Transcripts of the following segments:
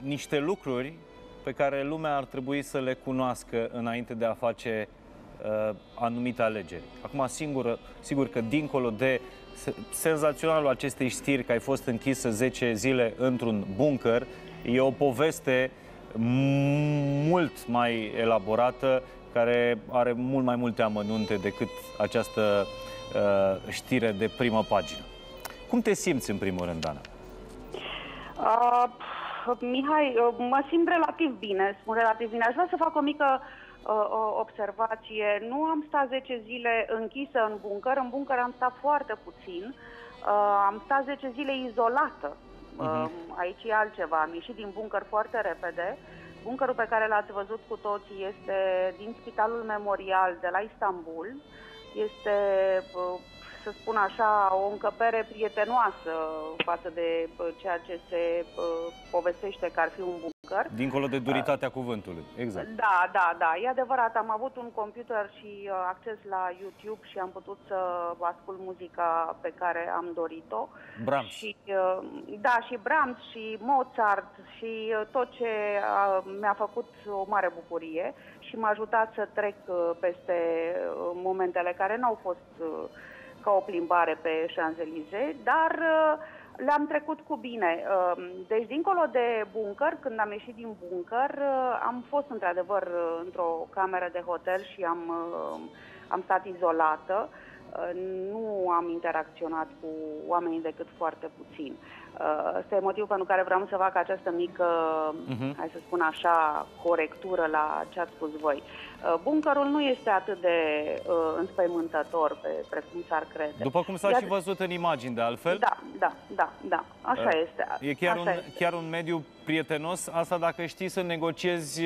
niște lucruri pe care lumea ar trebui să le cunoască înainte de a face anumite alegeri. Acum, sigur că dincolo de senzaționalul acestei știri că ai fost închisă 10 zile într-un bunker, e o poveste mult mai elaborată, care are mult mai multe amănunte decât această știre de primă pagină. Cum te simți în primul rând, Dana? Mihai, mă simt relativ bine, spun relativ bine. Aș vrea să fac o mică observație. Nu am stat 10 zile închisă în bunker am stat foarte puțin. Am stat 10 zile izolată. Aici e altceva. Am ieșit din bunker foarte repede. Bunkerul pe care l-ați văzut cu toții este din Spitalul Memorial de la Istanbul. Este, să spun așa, o încăpere prietenoasă față de ceea ce se povestește că ar fi un bunker. Dincolo de duritatea cuvântului, exact. Da, e adevărat. Am avut un computer și acces la YouTube și am putut să ascult muzica pe care am dorit-o. Brahms. Și, și Brahms și Mozart și tot ce mi-a făcut o mare bucurie și m-a ajutat să trec peste momentele care n-au fost ca o plimbare pe Champs-Élysées, dar le-am trecut cu bine. Deci, dincolo de bunker, când am ieșit din bunker, am fost într-adevăr într-o cameră de hotel și am stat izolată. Nu am interacționat cu oamenii decât foarte puțin. Ăsta e motivul pentru care vreau să fac această mică, hai să spun așa, corectură la ce ați spus voi. Bunkerul nu este atât de înspăimântător precum s-ar crede. După cum s-a și văzut în imagini, de altfel. Da, așa este. E chiar un mediu prietenos, asta dacă știi să negociezi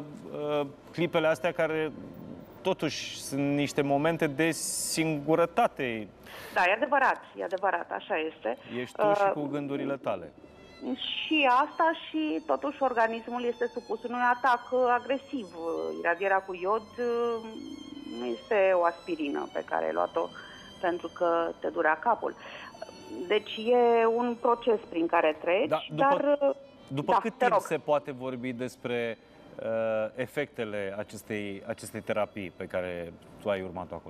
clipele astea care totuși sunt niște momente de singurătate. Da, e adevărat, așa este. Ești tu și cu gândurile tale. Și asta și totuși organismul este supus unui atac agresiv. Iradierea cu iod nu este o aspirină pe care ai luat-o pentru că te durea capul. Deci e un proces prin care treci, după cât timp se poate vorbi despre efectele acestei terapii pe care tu ai urmat-o acolo?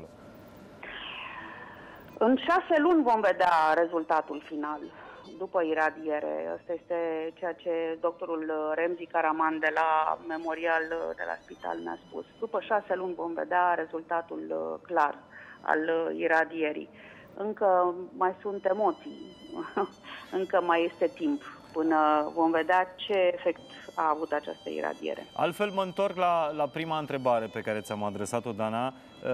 În 6 luni vom vedea rezultatul final, după iradiere. Asta este ceea ce doctorul Remzi Karaman de la Memorial, de la spital, mi-a spus. După 6 luni vom vedea rezultatul clar al iradierii. Încă mai sunt emoții, încă mai este timp până vom vedea ce efect a avut această iradiere. Altfel, mă întorc la prima întrebare pe care ți-am adresat-o, Dana.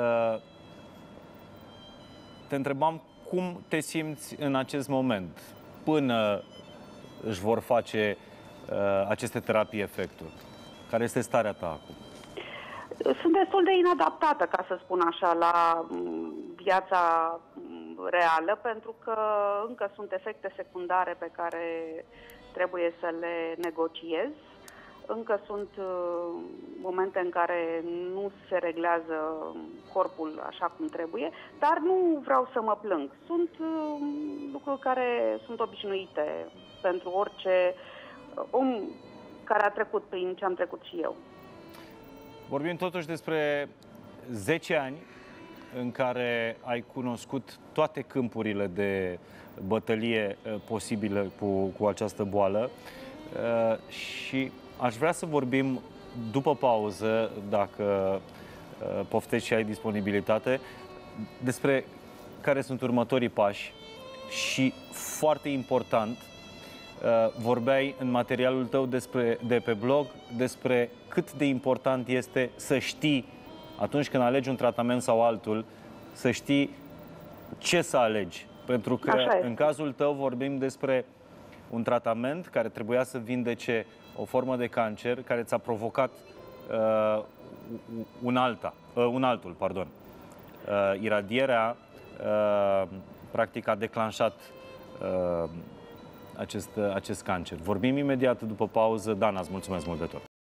Te întrebam cum te simți în acest moment, până își vor face aceste terapii efectul. Care este starea ta acum? Sunt destul de inadaptată, ca să spun așa, la viața reală, pentru că încă sunt efecte secundare pe care trebuie să le negociez. Încă sunt momente în care nu se reglează corpul așa cum trebuie, dar nu vreau să mă plâng. Sunt lucruri care sunt obișnuite pentru orice om care a trecut prin ce am trecut și eu. Vorbim totuși despre 10 ani în care ai cunoscut toate câmpurile de bătălie posibile cu această boală și aș vrea să vorbim după pauză, dacă poftești și ai disponibilitate, despre care sunt următorii pași și, foarte important, vorbeai în materialul tău de pe blog despre cât de important este să știi, atunci când alegi un tratament sau altul, să știi ce să alegi. Pentru că în cazul tău vorbim despre un tratament care trebuia să vindece o formă de cancer care ți-a provocat un altul. Iradierea practic a declanșat acest cancer. Vorbim imediat după pauză. Dana, îți mulțumesc mult de tot.